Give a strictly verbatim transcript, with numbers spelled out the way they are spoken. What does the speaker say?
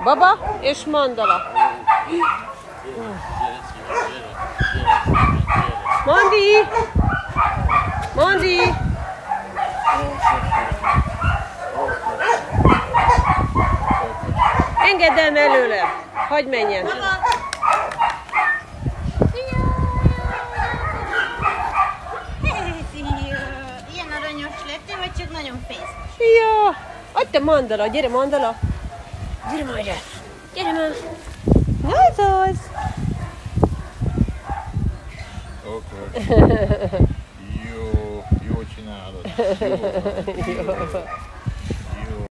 Baba és Mandala. Mandi! Mandi! Engedd el mellőlem! Hagyj menjen! Ilyen aranyos lettél, vagy csak nagyon fész? Ja! Adj te Mandala! Gyere Mandala! Gyere már ide! Gyere már! Na ez az! Oké. Jó, jó csinálod. Jó. Jó.